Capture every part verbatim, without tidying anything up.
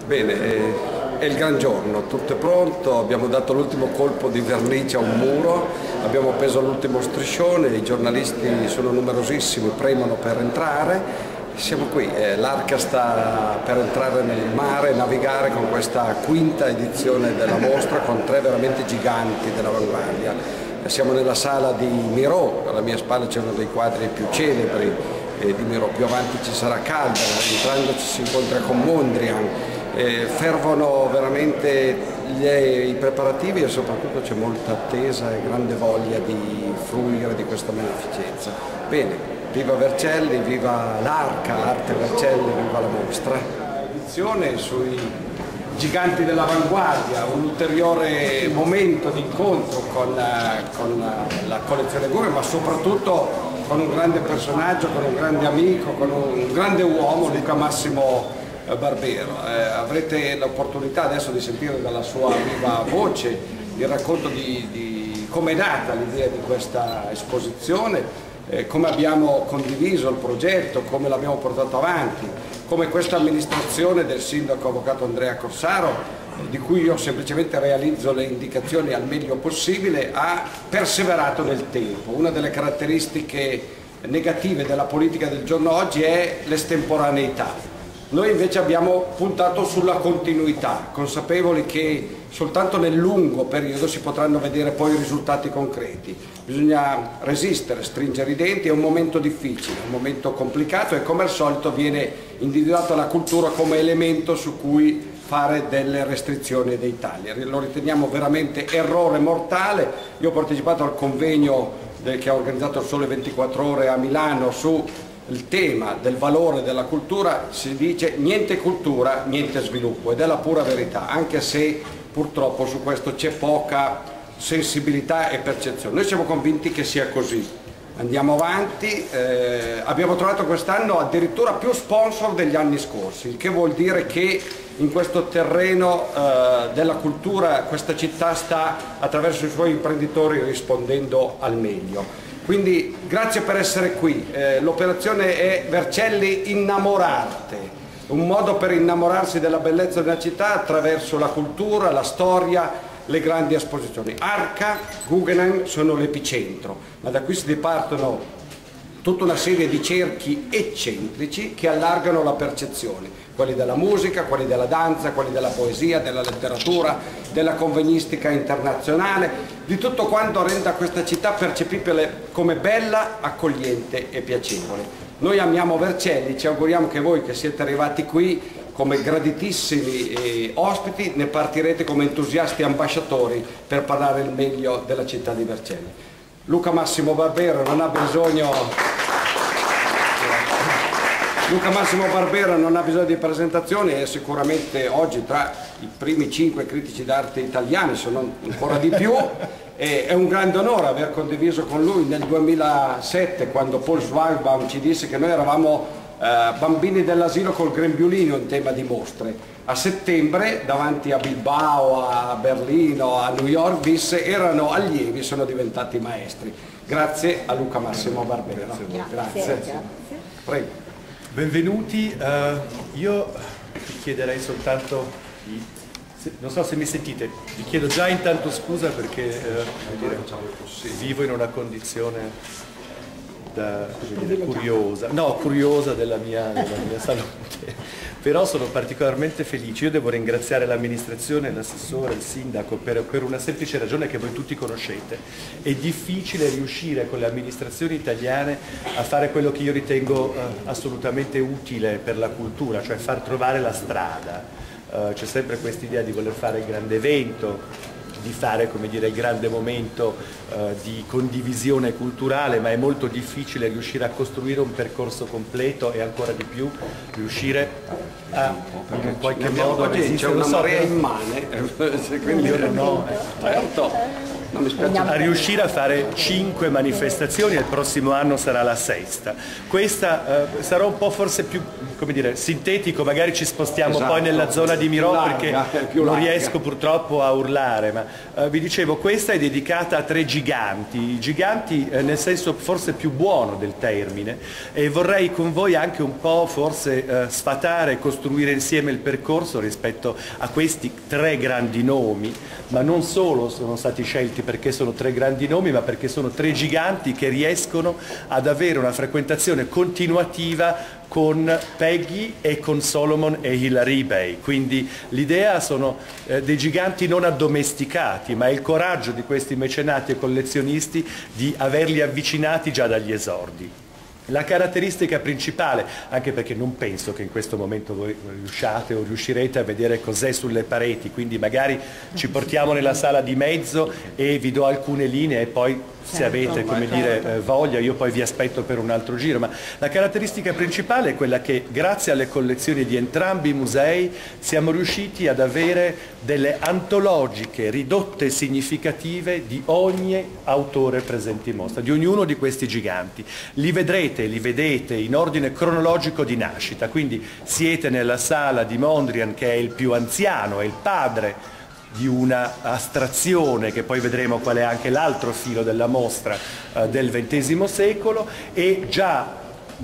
Bene, eh, è il gran giorno, tutto è pronto, abbiamo dato l'ultimo colpo di vernice a un muro, abbiamo appeso l'ultimo striscione, i giornalisti sono numerosissimi, premono per entrare. Siamo qui, eh, l'Arca sta per entrare nel mare, navigare con questa quinta edizione della mostra con tre veramente giganti dell'avanguardia. Siamo nella sala di Miró, alla mia spalla c'è uno dei quadri più celebri eh, di Miró, più avanti ci sarà Calder, entrando ci si incontra con Mondrian. Eh, fervono veramente gli, i preparativi e soprattutto c'è molta attesa e grande voglia di fruire di questa beneficenza. Bene, viva Vercelli, viva l'Arca, Arte Vercelli, viva la mostra. Edizione sui giganti dell'avanguardia, un ulteriore momento di incontro con, con la collezione Gume, ma soprattutto con un grande personaggio, con un grande amico, con un grande uomo, Luca Massimo Barbero. Eh, avrete l'opportunità adesso di sentire dalla sua viva voce il racconto di, di come è nata l'idea di questa esposizione, eh, come abbiamo condiviso il progetto, come l'abbiamo portato avanti, come questa amministrazione del sindaco avvocato Andrea Corsaro, eh, di cui io semplicemente realizzo le indicazioni al meglio possibile, ha perseverato nel tempo. Una delle caratteristiche negative della politica del giorno oggi è l'estemporaneità. Noi invece abbiamo puntato sulla continuità, consapevoli che soltanto nel lungo periodo si potranno vedere poi i risultati concreti. Bisogna resistere, stringere i denti, è un momento difficile, un momento complicato e come al solito viene individuata la cultura come elemento su cui fare delle restrizioni e dei tagli. Lo riteniamo veramente errore mortale. Io ho partecipato al convegno del, che ha organizzato il Sole ventiquattro Ore a Milano su il tema del valore della cultura, si dice niente cultura, niente sviluppo, ed è la pura verità, anche se purtroppo su questo c'è poca sensibilità e percezione. Noi siamo convinti che sia così, andiamo avanti, eh, abbiamo trovato quest'anno addirittura più sponsor degli anni scorsi, il che vuol dire che in questo terreno eh, della cultura questa città sta attraverso i suoi imprenditori rispondendo al meglio. Quindi grazie per essere qui, eh, l'operazione è Vercelli Innamorarte, un modo per innamorarsi della bellezza della città attraverso la cultura, la storia, le grandi esposizioni. Arca, Guggenheim sono l'epicentro, ma da qui si dipartono tutta una serie di cerchi eccentrici che allargano la percezione, quelli della musica, quelli della danza, quelli della poesia, della letteratura, della convegnistica internazionale, di tutto quanto renda questa città percepibile come bella, accogliente e piacevole. Noi amiamo Vercelli, ci auguriamo che voi che siete arrivati qui come graditissimi eh, ospiti ne partirete come entusiasti ambasciatori per parlare il meglio della città di Vercelli. Luca Massimo Barbero non ha bisogno... Luca Massimo Barbero non ha bisogno di presentazioni, è sicuramente oggi tra i primi cinque critici d'arte italiani, se non ancora di più, e è un grande onore aver condiviso con lui nel duemilasette, quando Paul Schwalbaum ci disse che noi eravamo eh, bambini dell'asilo col grembiulino in tema di mostre. A settembre, davanti a Bilbao, a Berlino, a New York, disse erano allievi, sono diventati maestri. Grazie a Luca Massimo Barbero. Grazie. Grazie. Grazie. Prego. Benvenuti, uh, io vi chiederei soltanto, di, se, non so se mi sentite, vi chiedo già intanto scusa perché uh, dire, vivo in una condizione da, dire, curiosa, no, curiosa della mia, della mia salute, però sono particolarmente felice. Io devo ringraziare l'amministrazione, l'assessore, il sindaco per, per una semplice ragione che voi tutti conoscete. È difficile riuscire con le amministrazioni italiane a fare quello che io ritengo eh, assolutamente utile per la cultura, cioè far trovare la strada. Eh, c'è sempre questa idea di voler fare il grande evento, di fare, come dire, il grande momento eh, di condivisione culturale, ma è molto difficile riuscire a costruire un percorso completo e ancora di più riuscire a in qualche modo oggi c'è una so, marea immane, quindi io non ho, certo. a riuscire a fare cinque manifestazioni e il prossimo anno sarà la sesta. Questa eh, sarà un po' forse più, come dire, sintetico, magari ci spostiamo esatto. poi nella zona di Mirò perché non larga. riesco purtroppo a urlare, ma eh, vi dicevo, questa è dedicata a tre giganti, giganti eh, nel senso forse più buono del termine, e vorrei con voi anche un po' forse eh, sfatare e costruire insieme il percorso rispetto a questi tre grandi nomi, ma non solo sono stati scelti perché sono tre grandi nomi, ma perché sono tre giganti che riescono ad avere una frequentazione continuativa con Peggy e con Solomon e Hilary Bay. Quindi l'idea sono eh, dei giganti non addomesticati, ma è il coraggio di questi mecenati e collezionisti di averli avvicinati già dagli esordi. La caratteristica principale, anche perché non penso che in questo momento voi riusciate o riuscirete a vedere cos'è sulle pareti, quindi magari ci portiamo nella sala di mezzo e vi do alcune linee e poi se avete, come dire, voglia, io poi vi aspetto per un altro giro, ma la caratteristica principale è quella che grazie alle collezioni di entrambi i musei siamo riusciti ad avere delle antologiche ridotte significative di ogni autore presente in mostra, di ognuno di questi giganti. Li vedrete, li vedete in ordine cronologico di nascita, quindi siete nella sala di Mondrian che è il più anziano, è il padre di una astrazione che poi vedremo qual è anche l'altro filo della mostra eh, del ventesimo secolo, e già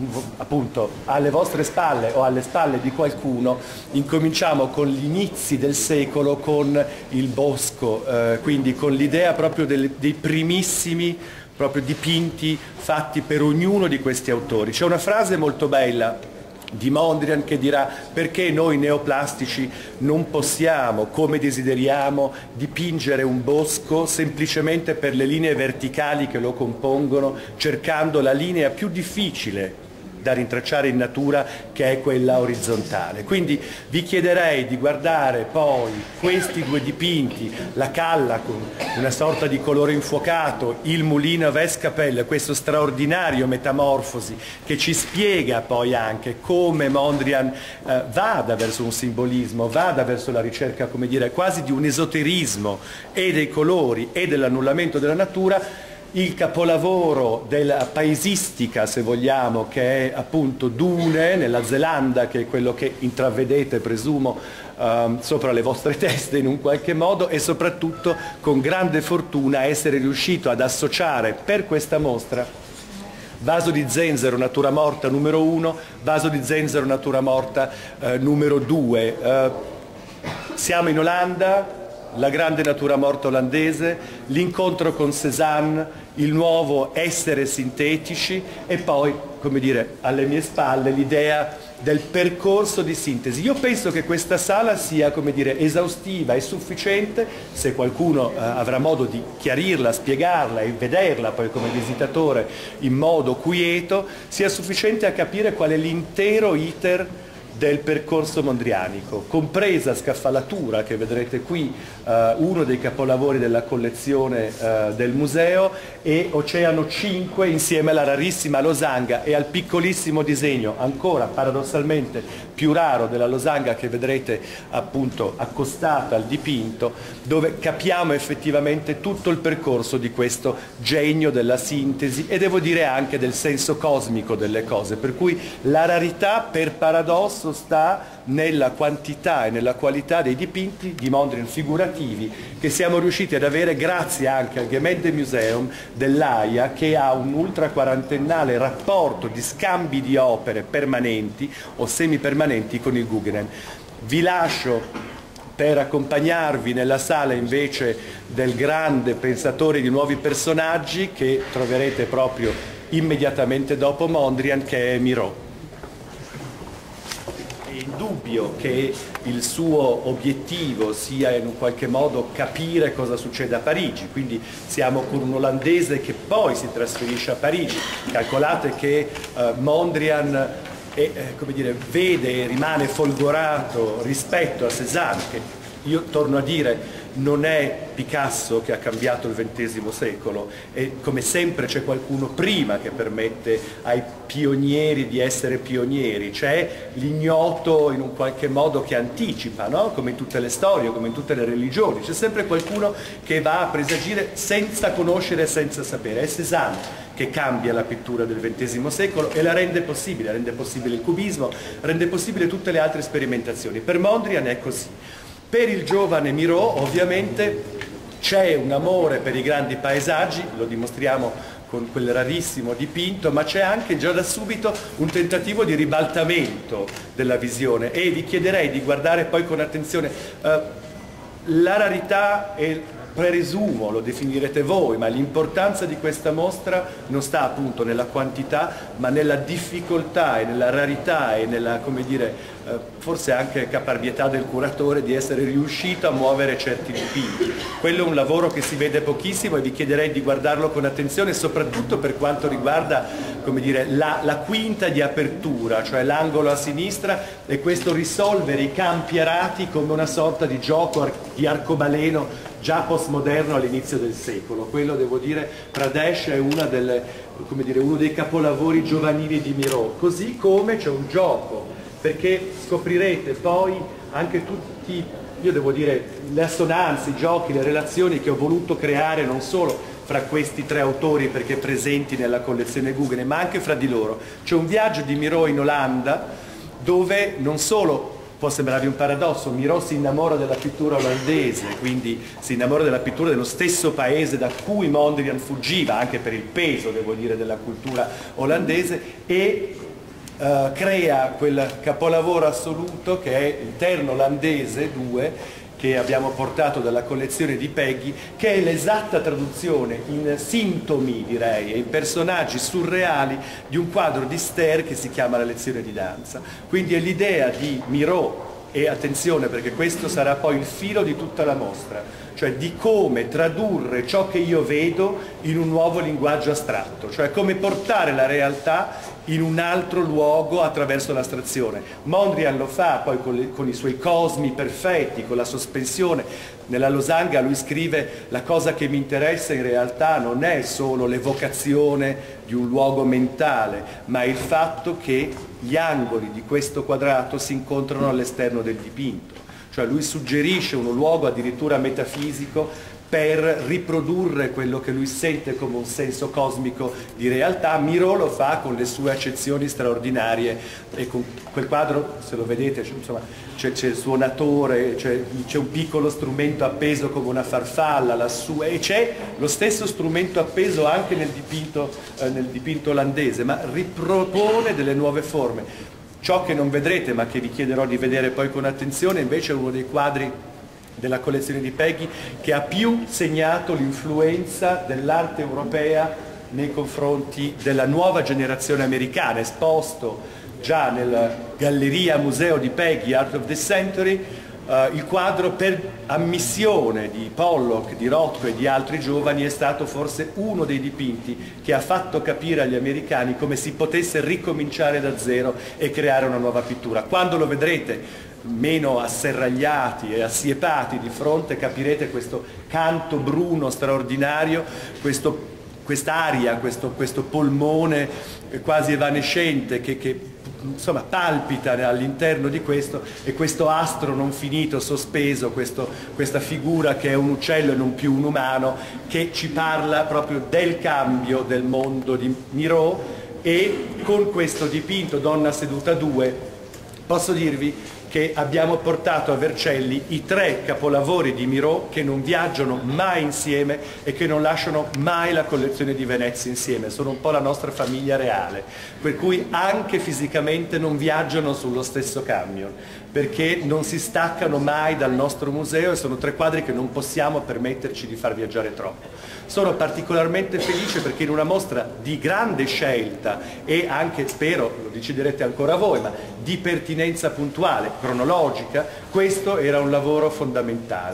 appunto alle vostre spalle o alle spalle di qualcuno incominciamo con gli inizi del secolo, con il Bosco, eh, quindi con l'idea proprio del, dei primissimi proprio dipinti fatti per ognuno di questi autori. C'è una frase molto bella di Mondrian che dirà: perché noi neoplastici non possiamo, come desideriamo, dipingere un bosco semplicemente per le linee verticali che lo compongono, cercando la linea più difficile da rintracciare in natura, che è quella orizzontale. Quindi vi chiederei di guardare poi questi due dipinti, la Calla con una sorta di colore infuocato, il Mulino a Vescapelle, questo straordinario Metamorfosi che ci spiega poi anche come Mondrian eh, vada verso un simbolismo, vada verso la ricerca, come dire, quasi di un esoterismo e dei colori e dell'annullamento della natura. Il capolavoro della paesistica, se vogliamo, che è appunto Dune nella Zelanda, che è quello che intravedete, presumo, um, sopra le vostre teste in un qualche modo, e soprattutto con grande fortuna essere riuscito ad associare per questa mostra Vaso di Zenzero Natura Morta numero uno, Vaso di Zenzero Natura Morta eh, numero due. Eh, siamo in Olanda, la grande natura morta olandese, l'incontro con Cézanne, il nuovo essere sintetici, e poi, come dire, alle mie spalle l'idea del percorso di sintesi. Io penso che questa sala sia, come dire, esaustiva e sufficiente, se qualcuno eh, avrà modo di chiarirla, spiegarla e vederla poi come visitatore in modo quieto, sia sufficiente a capire qual è l'intero iter del percorso mondrianico, compresa Scaffalatura, che vedrete qui, eh, uno dei capolavori della collezione eh, del museo, e Oceano cinque insieme alla rarissima Losanga e al piccolissimo disegno, ancora paradossalmente più raro, della Losanga, che vedrete appunto accostata al dipinto, dove capiamo effettivamente tutto il percorso di questo genio della sintesi e devo dire anche del senso cosmico delle cose, per cui la rarità per paradosso sta nella quantità e nella qualità dei dipinti di Mondrian figurativi che siamo riusciti ad avere grazie anche al Gemäldemuseum dell'Aia, che ha un ultraquarantennale rapporto di scambi di opere permanenti o semipermanenti con il Guggenheim. Vi lascio per accompagnarvi nella sala invece del grande pensatore di nuovi personaggi che troverete proprio immediatamente dopo Mondrian, che è Miró. È indubbio che il suo obiettivo sia in un qualche modo capire cosa succede a Parigi, quindi siamo con un olandese che poi si trasferisce a Parigi. Calcolate che eh, Mondrian è, eh, come dire, vede e rimane folgorato rispetto a Cézanne, che io torno a dire non è Picasso che ha cambiato il ventesimo secolo, e come sempre c'è qualcuno prima che permette ai pionieri di essere pionieri, c'è l'ignoto in un qualche modo che anticipa, no? Come in tutte le storie, come in tutte le religioni, c'è sempre qualcuno che va a presagire senza conoscere e senza sapere. È Cézanne che cambia la pittura del ventesimo secolo e la rende possibile, rende possibile il cubismo, rende possibile tutte le altre sperimentazioni. Per Mondrian è così. Per il giovane Miró ovviamente c'è un amore per i grandi paesaggi, lo dimostriamo con quel rarissimo dipinto, ma c'è anche già da subito un tentativo di ribaltamento della visione, e vi chiederei di guardare poi con attenzione eh, la rarità e presumo, lo definirete voi, ma l'importanza di questa mostra non sta appunto nella quantità, ma nella difficoltà e nella rarità e nella, come dire, eh, forse anche caparbietà del curatore di essere riuscito a muovere certi dipinti. Quello è un lavoro che si vede pochissimo e vi chiederei di guardarlo con attenzione, soprattutto per quanto riguarda, come dire, la, la quinta di apertura, cioè l'angolo a sinistra, e questo risolvere i campi arati come una sorta di gioco ar di arcobaleno già postmoderno all'inizio del secolo. Quello, devo dire, Pradesh è una delle, come dire, uno dei capolavori giovanili di Miró, così come c'è un gioco, perché scoprirete poi anche tutti, io devo dire, le assonanze, i giochi, le relazioni che ho voluto creare non solo fra questi tre autori perché presenti nella collezione Guggenheim, ma anche fra di loro. C'è un viaggio di Miró in Olanda dove non solo, può sembrarvi un paradosso, Miró si innamora della pittura olandese, quindi si innamora della pittura dello stesso paese da cui Mondrian fuggiva, anche per il peso, devo dire, della cultura olandese, e uh, crea quel capolavoro assoluto che è il Terno olandese due, che abbiamo portato dalla collezione di Peggy, che è l'esatta traduzione in sintomi, direi, e in personaggi surreali di un quadro di Ster che si chiama La lezione di danza. Quindi è l'idea di Miró, e attenzione perché questo sarà poi il filo di tutta la mostra, cioè di come tradurre ciò che io vedo in un nuovo linguaggio astratto, cioè come portare la realtà in un altro luogo attraverso l'astrazione. Mondrian lo fa poi con, le, con i suoi cosmi perfetti, con la sospensione. Nella Losanga lui scrive: la cosa che mi interessa in realtà non è solo l'evocazione di un luogo mentale, ma il fatto che gli angoli di questo quadrato si incontrano all'esterno del dipinto. Cioè lui suggerisce un luogo addirittura metafisico per riprodurre quello che lui sente come un senso cosmico di realtà. Miró lo fa con le sue accezioni straordinarie, e con quel quadro, se lo vedete, c'è il suonatore, c'è un piccolo strumento appeso come una farfalla lassù, e c'è lo stesso strumento appeso anche nel dipinto, eh, nel dipinto olandese, ma ripropone delle nuove forme. Ciò che non vedrete, ma che vi chiederò di vedere poi con attenzione, invece è uno dei quadri della collezione di Peggy che ha più segnato l'influenza dell'arte europea nei confronti della nuova generazione americana, esposto già nella Galleria Museo di Peggy, Art of the Century, eh, il quadro per ammissione di Pollock, di Rothko e di altri giovani è stato forse uno dei dipinti che ha fatto capire agli americani come si potesse ricominciare da zero e creare una nuova pittura. Quando lo vedrete meno asserragliati e assiepati di fronte, capirete questo canto bruno straordinario, questo, quest'aria, questo, questo polmone quasi evanescente che, che insomma palpita all'interno di questo, e questo astro non finito sospeso, questo, questa figura che è un uccello e non più un umano, che ci parla proprio del cambio del mondo di Miró. E con questo dipinto Donna seduta due posso dirvi che abbiamo portato a Vercelli i tre capolavori di Miró che non viaggiano mai insieme e che non lasciano mai la collezione di Venezia insieme. Sono un po' la nostra famiglia reale, per cui anche fisicamente non viaggiano sullo stesso camion, perché non si staccano mai dal nostro museo, e sono tre quadri che non possiamo permetterci di far viaggiare troppo. Sono particolarmente felice perché in una mostra di grande scelta e anche, spero, lo deciderete ancora voi, ma di pertinenza puntuale, cronologica, questo era un lavoro fondamentale.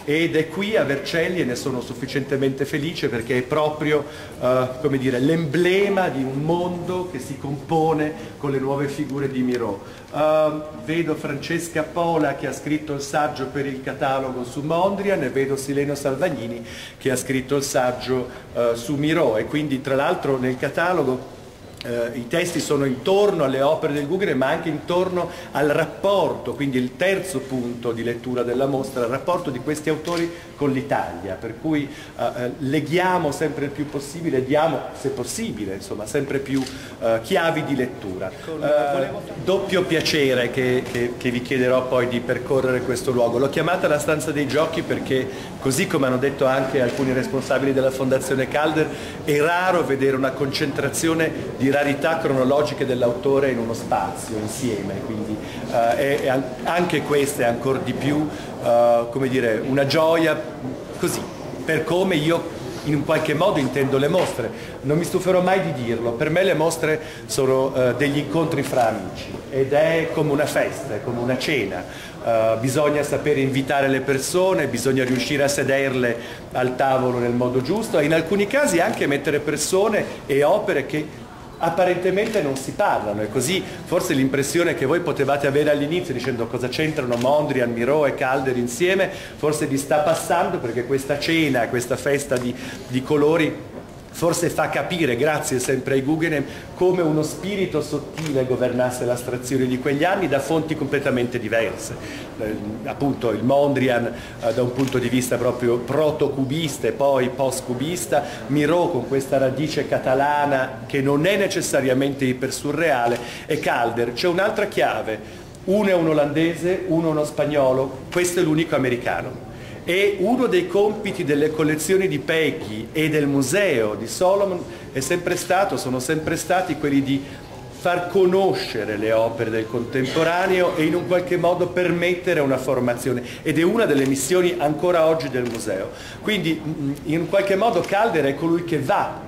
ed è qui a Vercelli e ne sono sufficientemente felice perché è proprio uh, come dire, l'emblema di un mondo che si compone con le nuove figure di Miro. Uh, vedo Francesca Pola che ha scritto il saggio per il catalogo su Mondrian e vedo Sileno Salvagnini che ha scritto il saggio uh, su Miro, e quindi tra l'altro nel catalogo Uh, i testi sono intorno alle opere del Guggenheim ma anche intorno al rapporto, quindi il terzo punto di lettura della mostra, il rapporto di questi autori con l'Italia, per cui uh, uh, leghiamo sempre il più possibile, diamo se possibile insomma sempre più uh, chiavi di lettura. Uh, doppio piacere che, che, che vi chiederò poi di percorrere questo luogo. L'ho chiamata la stanza dei giochi perché, così come hanno detto anche alcuni responsabili della Fondazione Calder, è raro vedere una concentrazione di rarità cronologiche dell'autore in uno spazio insieme, quindi uh, è, è anche questa è ancora di più uh, come dire, una gioia così, per come io in un qualche modo intendo le mostre. Non mi stuferò mai di dirlo, per me le mostre sono uh, degli incontri fra amici ed è come una festa, è come una cena. Uh, bisogna sapere invitare le persone, bisogna riuscire a sederle al tavolo nel modo giusto e in alcuni casi anche mettere persone e opere che apparentemente non si parlano, e così forse l'impressione che voi potevate avere all'inizio dicendo cosa c'entrano Mondrian, Miro e Calder insieme, forse vi sta passando, perché questa cena, questa festa di, di colori forse fa capire, grazie sempre ai Guggenheim, come uno spirito sottile governasse l'astrazione di quegli anni da fonti completamente diverse. Eh, appunto il Mondrian eh, da un punto di vista proprio protocubista e poi post-cubista, Miro con questa radice catalana che non è necessariamente ipersurreale, e Calder. C'è un'altra chiave, uno è un olandese, uno è uno spagnolo, questo è l'unico americano. E uno dei compiti delle collezioni di Peggy e del museo di Solomon è sempre stato, sono sempre stati quelli di far conoscere le opere del contemporaneo e in un qualche modo permettere una formazione, ed è una delle missioni ancora oggi del museo. Quindi in qualche modo Calder è colui che va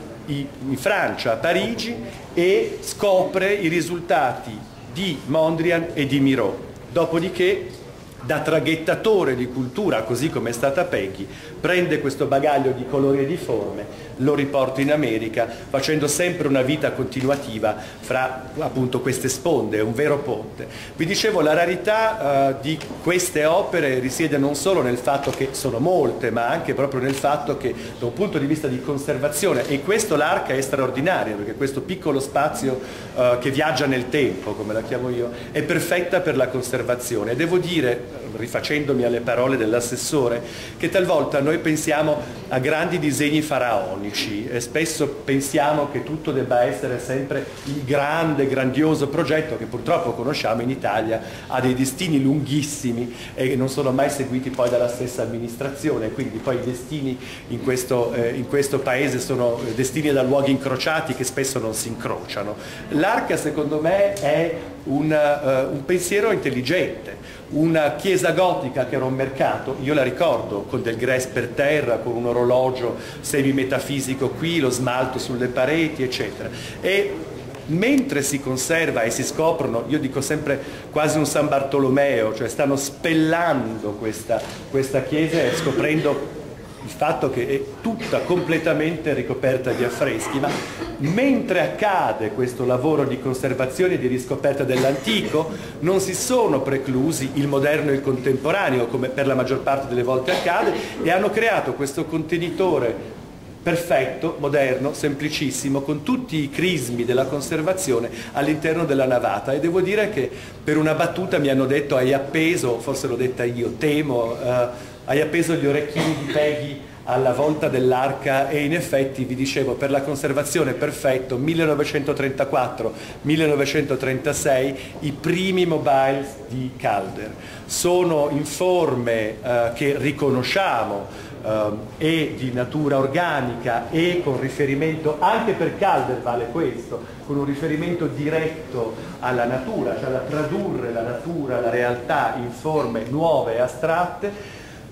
in Francia, a Parigi, e scopre i risultati di Mondrian e di Miro. Dopodiché, da traghettatore di cultura, così come è stata Peggy, prende questo bagaglio di colori e di forme, lo riporta in America, facendo sempre una vita continuativa fra appunto queste sponde, un vero ponte. Vi dicevo, la rarità uh, di queste opere risiede non solo nel fatto che sono molte, ma anche proprio nel fatto che da un punto di vista di conservazione, e questo l'Arca è straordinaria, perché questo piccolo spazio uh, che viaggia nel tempo, come la chiamo io, è perfetta per la conservazione. E devo dire, rifacendomi alle parole dell'assessore, che talvolta noi pensiamo a grandi disegni faraonici e spesso pensiamo che tutto debba essere sempre il grande, grandioso progetto che purtroppo conosciamo in Italia, ha dei destini lunghissimi e non sono mai seguiti poi dalla stessa amministrazione, quindi poi i destini in questo, eh, in questo paese sono destini da luoghi incrociati che spesso non si incrociano. L'Arca, secondo me, è un, uh, un pensiero intelligente. Una chiesa gotica che era un mercato, io la ricordo, con del grès per terra, con un orologio semi-metafisico qui, lo smalto sulle pareti, eccetera. E mentre si conserva e si scoprono, io dico sempre quasi un San Bartolomeo, cioè stanno spellando questa, questa chiesa e scoprendo il fatto che è tutta completamente ricoperta di affreschi, ma mentre accade questo lavoro di conservazione e di riscoperta dell'antico non si sono preclusi il moderno e il contemporaneo, come per la maggior parte delle volte accade, e hanno creato questo contenitore perfetto, moderno, semplicissimo, con tutti i crismi della conservazione all'interno della navata. E devo dire che per una battuta mi hanno detto: hai appeso, forse l'ho detta io, temo, uh, hai appeso gli orecchini di Peggy alla volta dell'Arca, e in effetti vi dicevo, per la conservazione perfetto, millenovecentotrentaquattro millenovecentotrentasei, i primi mobiles di Calder. Sono in forme uh, che riconosciamo, Uh, e di natura organica, e con riferimento, anche per Calder vale questo, con un riferimento diretto alla natura, cioè a tradurre la natura, la realtà in forme nuove e astratte.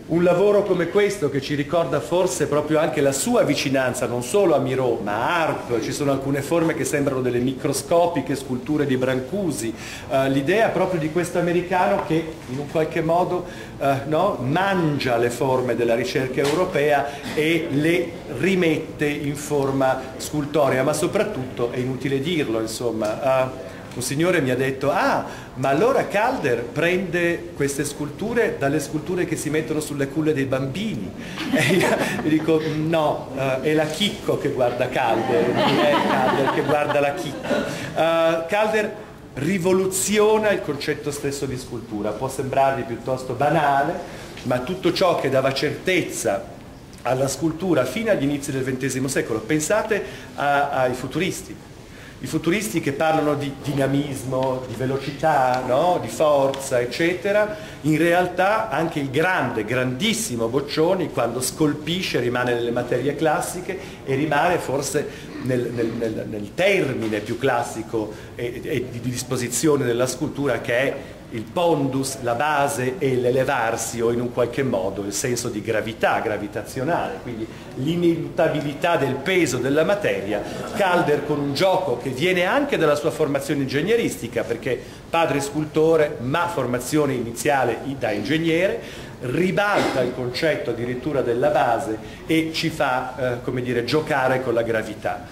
Un lavoro come questo che ci ricorda forse proprio anche la sua vicinanza non solo a Miró ma a Arp, ci sono alcune forme che sembrano delle microscopiche sculture di Brancusi, uh, l'idea proprio di questo americano che in un qualche modo uh, no, mangia le forme della ricerca europea e le rimette in forma scultorea, ma soprattutto, è inutile dirlo, insomma, uh, un signore mi ha detto: ah, ma allora Calder prende queste sculture dalle sculture che si mettono sulle culle dei bambini. E io gli dico: no, uh, è la Chicco che guarda Calder, non è Calder che guarda la Chicco. Uh, Calder rivoluziona il concetto stesso di scultura, può sembrarvi piuttosto banale, ma tutto ciò che dava certezza alla scultura fino agli inizi del ventesimo secolo, pensate a, ai futuristi. I futuristi che parlano di dinamismo, di velocità, no? Di forza, eccetera, in realtà anche il grande, grandissimo Boccioni, quando scolpisce, rimane nelle materie classiche e rimane forse nel, nel, nel, nel termine più classico e, e di disposizione della scultura, che è il pondus, la base e l'elevarsi, o in un qualche modo il senso di gravità, gravitazionale, quindi l'ineluttabilità del peso della materia. Calder, con un gioco che viene anche dalla sua formazione ingegneristica, perché padre scultore ma formazione iniziale da ingegnere, ribalta il concetto addirittura della base e ci fa eh, come dire, giocare con la gravità.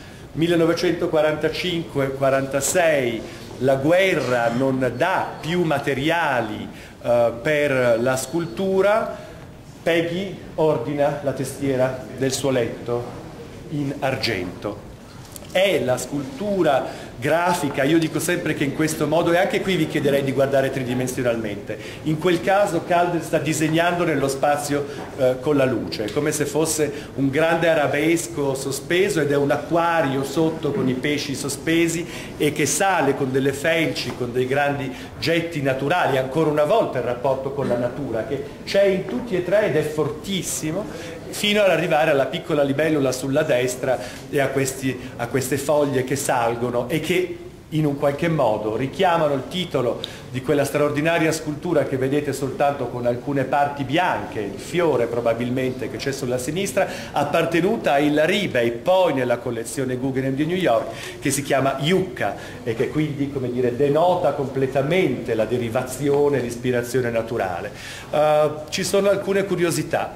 millenovecentoquarantacinque quarantasei, la guerra non dà più materiali uh, per la scultura, Peggy ordina la testiera del suo letto in argento. È la scultura grafica, io dico sempre che in questo modo, e anche qui vi chiederei di guardare tridimensionalmente, in quel caso Calder sta disegnando nello spazio eh, con la luce, come se fosse un grande arabesco sospeso ed è un acquario sotto con i pesci sospesi e che sale con delle felci, con dei grandi getti naturali, ancora una volta il rapporto con la natura che c'è in tutti e tre ed è fortissimo, fino ad arrivare alla piccola libellula sulla destra e a, questi, a queste foglie che salgono e che in un qualche modo richiamano il titolo di quella straordinaria scultura che vedete soltanto con alcune parti bianche, il fiore probabilmente che c'è sulla sinistra, appartenuta a Illa Ribey, poi nella collezione Guggenheim di New York, che si chiama Yucca e che quindi, come dire, denota completamente la derivazione, l'ispirazione naturale. Uh, ci sono alcune curiosità.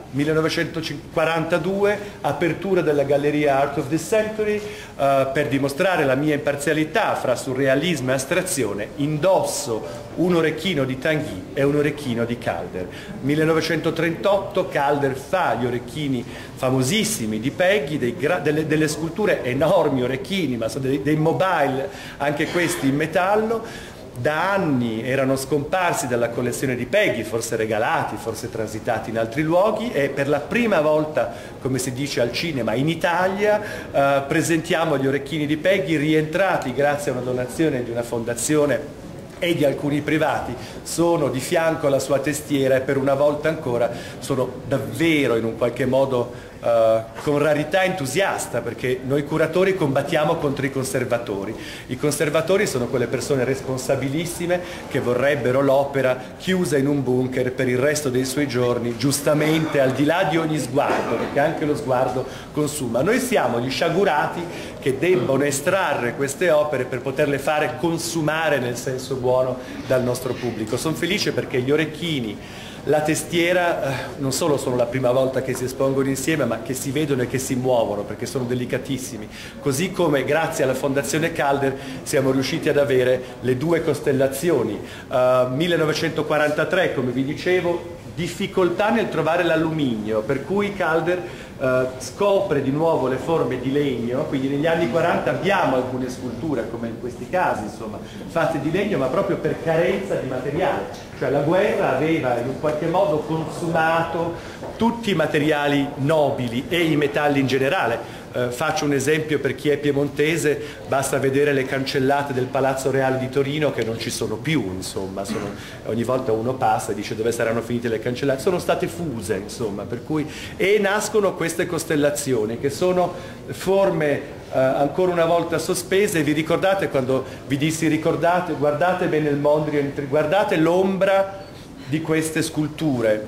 millenovecentoquarantadue, apertura della Galleria Art of the Century, uh, per dimostrare la mia imparzialità fra surrealismo e astrazione, indosso un orecchino di Tanguy e un orecchino di Calder. millenovecentotrentotto Calder fa gli orecchini famosissimi di Peggy, dei delle, delle sculture, enormi orecchini, ma sono dei, dei mobile, anche questi in metallo. Da anni erano scomparsi dalla collezione di Peggy, forse regalati, forse transitati in altri luoghi, e per la prima volta, come si dice al cinema, in Italia eh, presentiamo gli orecchini di Peggy rientrati grazie a una donazione di una fondazione e di alcuni privati, sono di fianco alla sua testiera e per una volta ancora sono davvero in un qualche modo Uh, con rarità entusiasta, perché noi curatori combattiamo contro i conservatori. I conservatori sono quelle persone responsabilissime che vorrebbero l'opera chiusa in un bunker per il resto dei suoi giorni, giustamente al di là di ogni sguardo, perché anche lo sguardo consuma. Noi siamo gli sciagurati che debbono estrarre queste opere per poterle fare consumare nel senso buono dal nostro pubblico. Sono felice perché gli orecchini, la testiera eh, non solo sono la prima volta che si espongono insieme, ma che si vedono e che si muovono perché sono delicatissimi, così come grazie alla Fondazione Calder siamo riusciti ad avere le due costellazioni. uh, millenovecentoquarantatré, come vi dicevo, difficoltà nel trovare l'alluminio, per cui Calder Uh, scopre di nuovo le forme di legno, quindi negli anni quaranta abbiamo alcune sculture, come in questi casi, insomma, fatte di legno, ma proprio per carenza di materiale, cioè la guerra aveva in un qualche modo consumato tutti i materiali nobili e i metalli in generale. Uh, faccio un esempio per chi è piemontese, basta vedere le cancellate del Palazzo Reale di Torino che non ci sono più, insomma, sono, ogni volta uno passa e dice dove saranno finite le cancellate, sono state fuse, insomma, per cui, e nascono queste costellazioni che sono forme uh, ancora una volta sospese. Vi ricordate quando vi dissi ricordate, guardate bene il Mondrian, guardate l'ombra di queste sculture.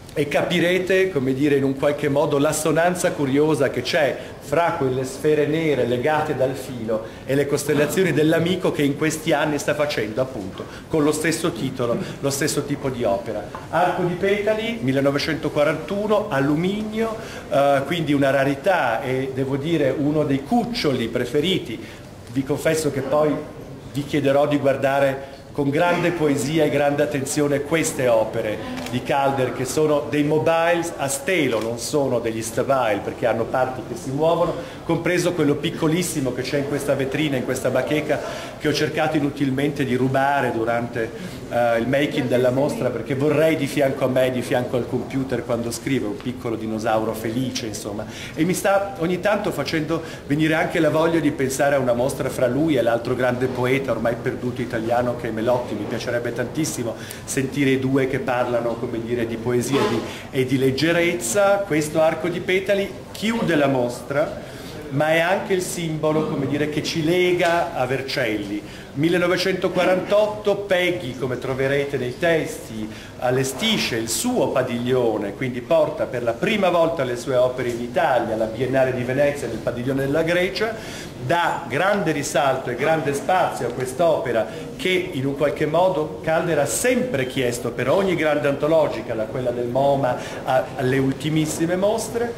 e capirete, come dire, in un qualche modo l'assonanza curiosa che c'è fra quelle sfere nere legate dal filo e le costellazioni dell'amico che in questi anni sta facendo appunto con lo stesso titolo, lo stesso tipo di opera. Arco di Petali, millenovecentoquarantuno, alluminio, eh, quindi una rarità e devo dire uno dei cuccioli preferiti. Vi confesso che poi vi chiederò di guardare con grande poesia e grande attenzione queste opere di Calder, che sono dei mobiles a stelo, non sono degli stabile perché hanno parti che si muovono, compreso quello piccolissimo che c'è in questa vetrina, in questa bacheca, che ho cercato inutilmente di rubare durante uh, il making della mostra, perché vorrei di fianco a me, di fianco al computer quando scrivo, un piccolo dinosauro felice insomma, e mi sta ogni tanto facendo venire anche la voglia di pensare a una mostra fra lui e l'altro grande poeta ormai perduto italiano che è Melotti. Mi piacerebbe tantissimo sentire i due che parlano, come dire, di poesia e di, e di leggerezza. Questo Arco di Petali chiude la mostra, ma è anche il simbolo, come dire, che ci lega a Vercelli. millenovecentoquarantotto, Peggy, come troverete nei testi, allestisce il suo padiglione, quindi porta per la prima volta le sue opere in Italia, alla Biennale di Venezia nel padiglione della Grecia, dà grande risalto e grande spazio a quest'opera che in un qualche modo Calder ha sempre chiesto per ogni grande antologica, da quella del MoMA alle ultimissime mostre,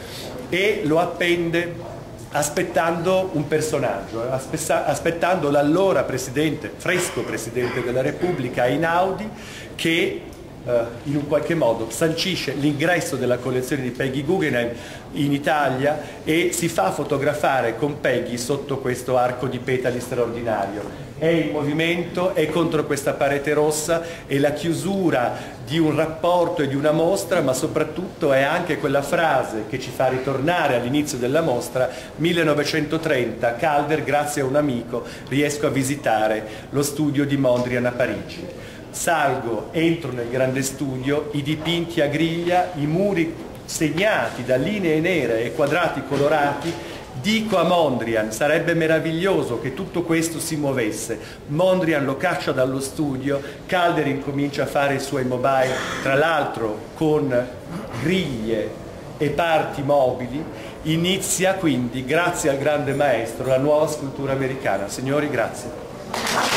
e lo appende aspettando un personaggio, aspettando l'allora presidente, fresco presidente della Repubblica Einaudi, che eh, in un qualche modo sancisce l'ingresso della collezione di Peggy Guggenheim in Italia e si fa fotografare con Peggy sotto questo arco di petali straordinario. È in movimento, è contro questa parete rossa, è la chiusura di un rapporto e di una mostra, ma soprattutto è anche quella frase che ci fa ritornare all'inizio della mostra, millenovecentotrenta, Calder, grazie a un amico, riesco a visitare lo studio di Mondrian a Parigi. Salgo, entro nel grande studio, i dipinti a griglia, i muri segnati da linee nere e quadrati colorati. Dico a Mondrian, sarebbe meraviglioso che tutto questo si muovesse. Mondrian lo caccia dallo studio, Calder incomincia a fare i suoi mobile, tra l'altro con griglie e parti mobili. Inizia quindi, grazie al grande maestro, la nuova scultura americana. Signori, grazie.